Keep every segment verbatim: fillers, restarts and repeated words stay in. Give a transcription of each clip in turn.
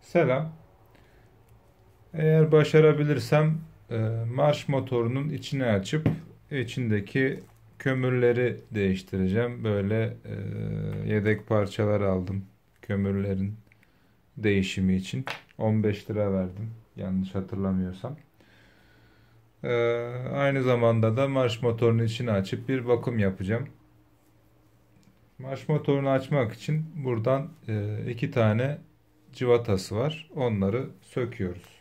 Selam. Eğer başarabilirsem e, marş motorunun içini açıp içindeki kömürleri değiştireceğim. Böyle e, yedek parçalar aldım kömürlerin değişimi için. on beş lira verdim yanlış hatırlamıyorsam. E, Aynı zamanda da marş motorunun içini açıp bir bakım yapacağım. Marş motorunu açmak için buradan e, iki tane cıvatası var. Onları söküyoruz.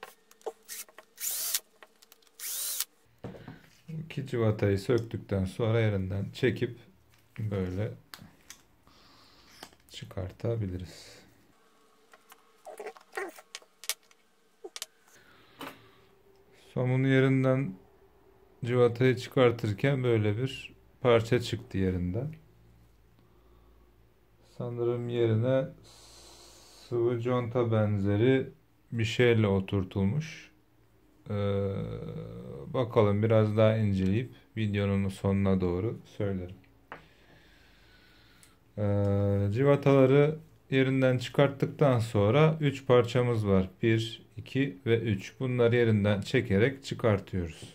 İki civatayı söktükten sonra yerinden çekip böyle çıkartabiliriz. Somunu yerinden civatayı çıkartırken böyle bir parça çıktı yerinden. Sanırım yerine sıvı conta benzeri bir şeyle oturtulmuş. Ee, bakalım biraz daha inceleyip videonun sonuna doğru söylerim. Ee, civataları yerinden çıkarttıktan sonra üç parçamız var. bir, iki ve üç. Bunları yerinden çekerek çıkartıyoruz.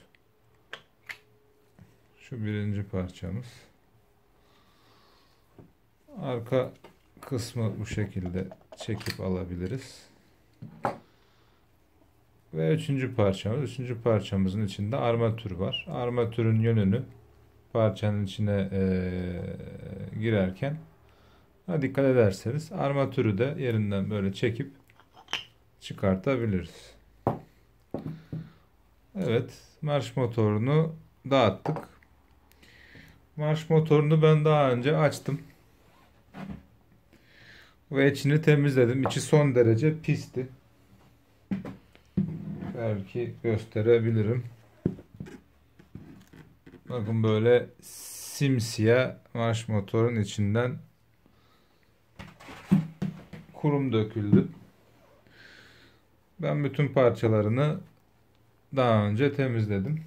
Şu birinci parçamız. Arka kısmı bu şekilde çekip alabiliriz. Ve üçüncü parçamız. Üçüncü parçamızın içinde armatür var. Armatürün yönünü parçanın içine e, girerken dikkat ederseniz armatürü de yerinden böyle çekip çıkartabiliriz. Evet, marş motorunu dağıttık. Marş motorunu ben daha önce açtım. Ve içini temizledim. İçi son derece pisti. Belki gösterebilirim. Bakın böyle simsiyah marş motorun içinden kurum döküldü. Ben bütün parçalarını daha önce temizledim.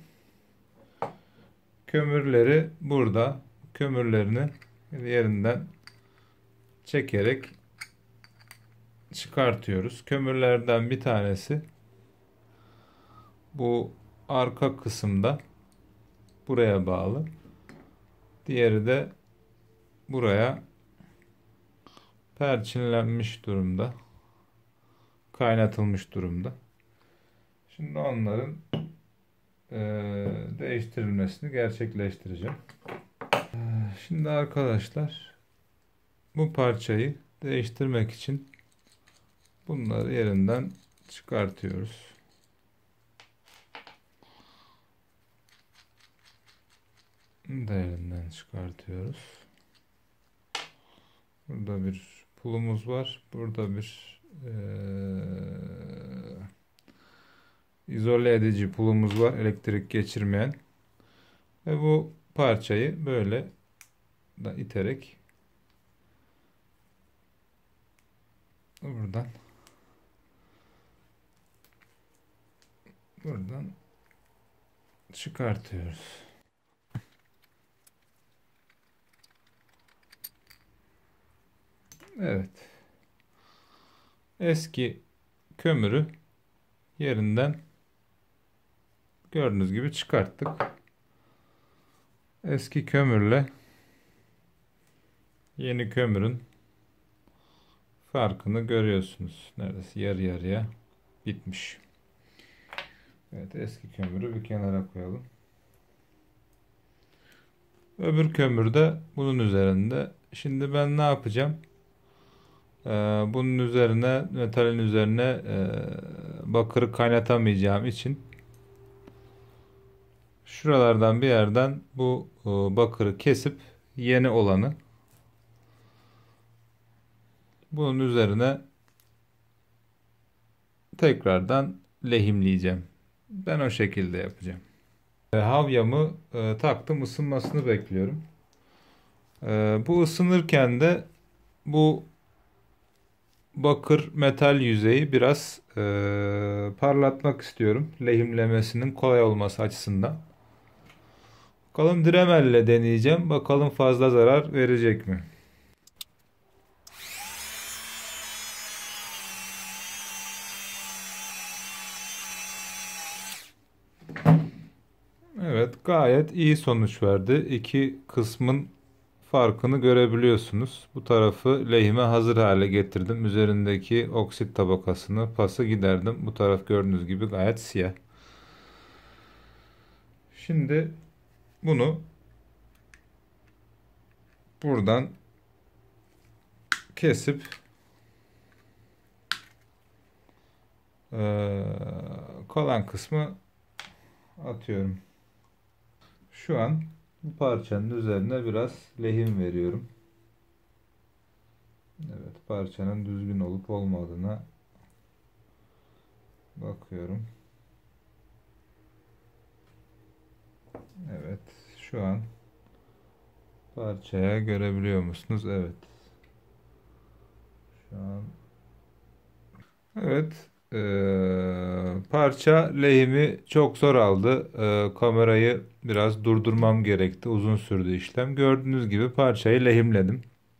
Kömürleri burada. Kömürlerini yerinden çekerek çıkartıyoruz. Kömürlerden bir tanesi bu arka kısımda buraya bağlı. Diğeri de buraya perçinlenmiş durumda. Kaynatılmış durumda. Şimdi onların e, değiştirilmesini gerçekleştireceğim. Şimdi arkadaşlar bu parçayı değiştirmek için bunları yerinden çıkartıyoruz. Bunu da yerinden çıkartıyoruz. Burada bir pulumuz var. Burada bir e, izole edici pulumuz var. Elektrik geçirmeyen. Ve bu parçayı böyle da iterek buradan buradan çıkartıyoruz. Evet. Eski kömürü yerinden gördüğünüz gibi çıkarttık. Eski kömürle yeni kömürün farkını görüyorsunuz. Neredeyse yarı yarıya bitmiş. Evet, eski kömürü bir kenara koyalım. Öbür kömür de bunun üzerinde. Şimdi ben ne yapacağım? Ee, bunun üzerine, metalin üzerine e, bakırı kaynatamayacağım için şuralardan bir yerden bu e, bakırı kesip yeni olanı bunun üzerine tekrardan lehimleyeceğim. Ben o şekilde yapacağım. E, havyamı e, taktım, ısınmasını bekliyorum. E, bu ısınırken de bu bakır metal yüzeyi biraz e, parlatmak istiyorum. Lehimlemesinin kolay olması açısından. Bakalım Dremel'le deneyeceğim. Bakalım fazla zarar verecek mi? Gayet iyi sonuç verdi. İki kısmın farkını görebiliyorsunuz. Bu tarafı lehime hazır hale getirdim. Üzerindeki oksit tabakasını, pası giderdim. Bu taraf gördüğünüz gibi gayet siyah. Şimdi bunu buradan kesip eee, kalan kısmı atıyorum. Şu an bu parçanın üzerine biraz lehim veriyorum. Evet, parçanın düzgün olup olmadığına bakıyorum. Evet, şu an parçaya görebiliyor musunuz? Evet. Şu an evet. Eee, parça lehimi çok zor aldı. Eee, kamerayı biraz durdurmam gerekti. Uzun sürdü işlem. Gördüğünüz gibi parçayı lehimledim.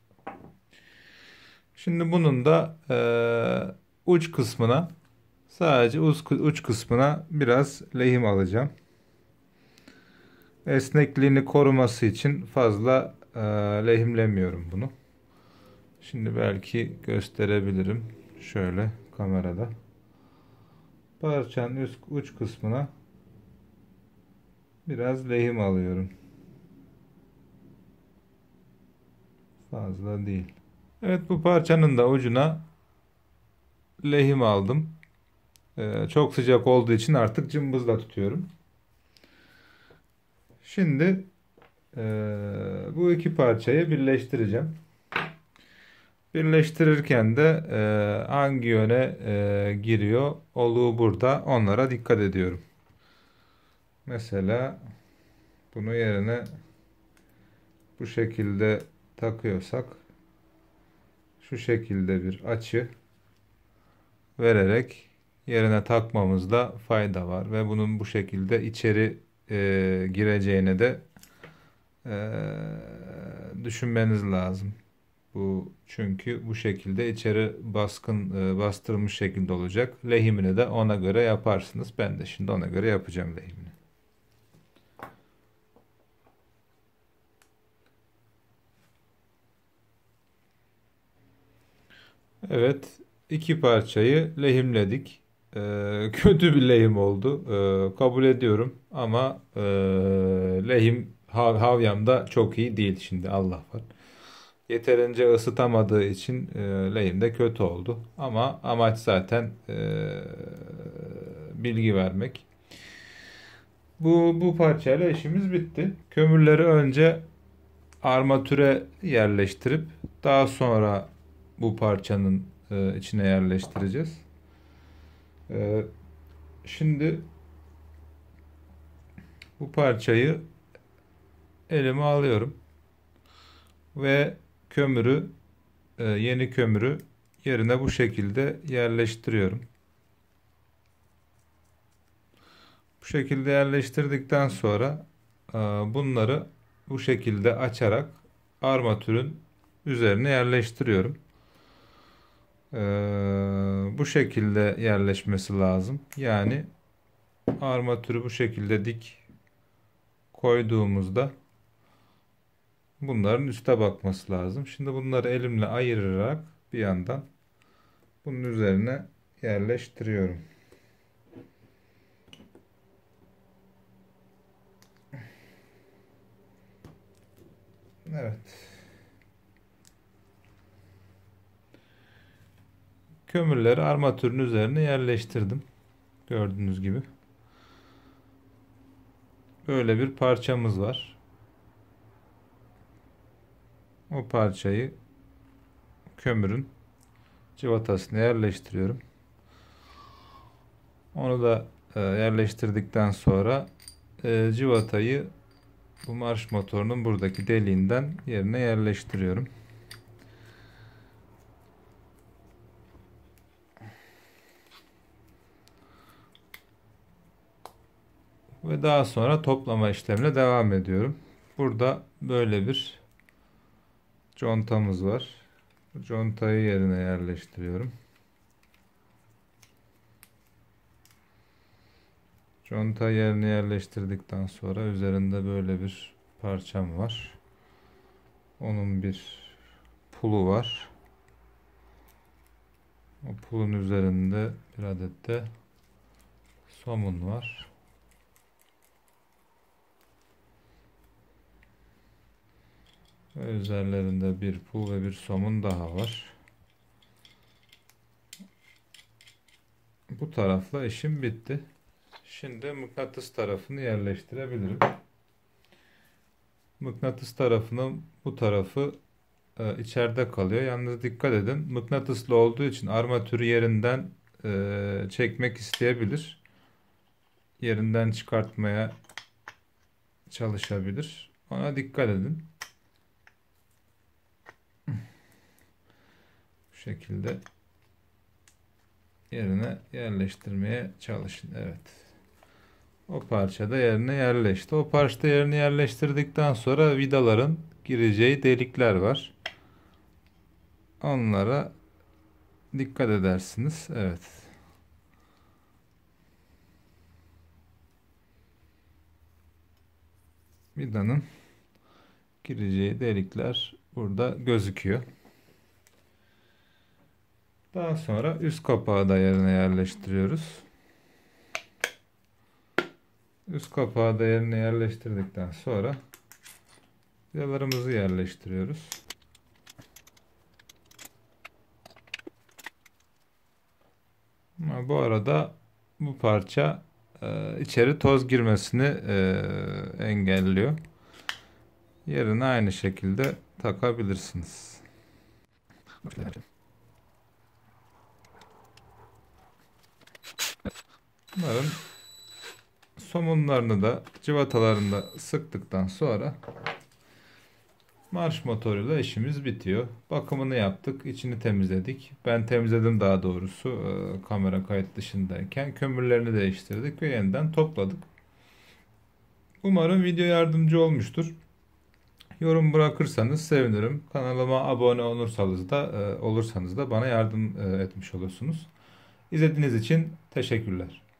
Şimdi bunun da eee, uç kısmına, sadece uç, uç kısmına biraz lehim alacağım. Esnekliğini koruması için fazla eee, lehimlemiyorum bunu. Şimdi belki gösterebilirim. Şöyle kamerada. Parçanın üst uç kısmına biraz lehim alıyorum. Fazla değil. Evet, bu parçanın da ucuna lehim aldım. Ee, çok sıcak olduğu için artık cımbızla tutuyorum. Şimdi eee, bu iki parçayı birleştireceğim. Birleştirirken de eee, hangi yöne eee, giriyor olduğu burada, onlara dikkat ediyorum. Mesela bunu yerine bu şekilde takıyorsak şu şekilde bir açı vererek yerine takmamızda fayda var ve bunun bu şekilde içeri eee, gireceğine de eee, düşünmeniz lazım. Bu çünkü bu şekilde içeri baskın e, bastırılmış şekilde olacak. Lehimini de ona göre yaparsınız. Ben de şimdi ona göre yapacağım lehimini. Evet, iki parçayı lehimledik. Ee, kötü bir lehim oldu. Ee, kabul ediyorum ama e, lehim hav havyamda çok iyi değil, şimdi Allah var. Yeterince ısıtamadığı için e, lehim de kötü oldu. Ama amaç zaten e, bilgi vermek. Bu bu parçayla işimiz bitti. Kömürleri önce armatüre yerleştirip daha sonra bu parçanın e, içine yerleştireceğiz. E, şimdi bu parçayı elime alıyorum ve kömürü e, yeni kömürü yerine bu şekilde yerleştiriyorum. Bu şekilde yerleştirdikten sonra e, bunları bu şekilde açarak armatürün üzerine yerleştiriyorum. E, bu şekilde yerleşmesi lazım. Yani armatürü bu şekilde dik koyduğumuzda bunların üste bakması lazım. Şimdi bunları elimle ayırarak bir yandan bunun üzerine yerleştiriyorum. Evet. Kömürleri armatürün üzerine yerleştirdim. Gördüğünüz gibi. Böyle bir parçamız var. O parçayı kömürün cıvatasına yerleştiriyorum. Onu da e, yerleştirdikten sonra e, cıvatayı bu marş motorunun buradaki deliğinden yerine yerleştiriyorum. Ve daha sonra toplama işlemine devam ediyorum. Burada böyle bir contamız var. Bu contayı yerine yerleştiriyorum. Conta yerine yerleştirdikten sonra üzerinde böyle bir parçam var. Onun bir pulu var. O pulun üzerinde bir adet de somun var. Ve üzerlerinde bir pul ve bir somun daha var. Bu tarafla işim bitti. Şimdi mıknatıs tarafını yerleştirebilirim. Mıknatıs tarafının bu tarafı e, içeride kalıyor. Yalnız dikkat edin. Mıknatıslı olduğu için armatürü yerinden e, çekmek isteyebilir. Yerinden çıkartmaya çalışabilir. Ona dikkat edin. Bu şekilde yerine yerleştirmeye çalışın. Evet. O parça da yerine yerleşti. O parça da yerine yerleştirdikten sonra vidaların gireceği delikler var. Onlara dikkat edersiniz. Evet. Vidanın gireceği delikler burada gözüküyor. Daha sonra üst kapağı da yerine yerleştiriyoruz. Üst kapağı da yerine yerleştirdikten sonra vidalarımızı yerleştiriyoruz. Ama bu arada bu parça e, içeri toz girmesini e, engelliyor. Yerine aynı şekilde takabilirsiniz. Bunların somunlarını da cıvatalarını da sıktıktan sonra marş motoruyla işimiz bitiyor. Bakımını yaptık, içini temizledik. Ben temizledim daha doğrusu e, kamera kayıt dışındayken. Kömürlerini değiştirdik ve yeniden topladık. Umarım video yardımcı olmuştur. Yorum bırakırsanız sevinirim. Kanalıma abone olursanız da e, olursanız da bana yardım e, etmiş olursunuz. İzlediğiniz için teşekkürler.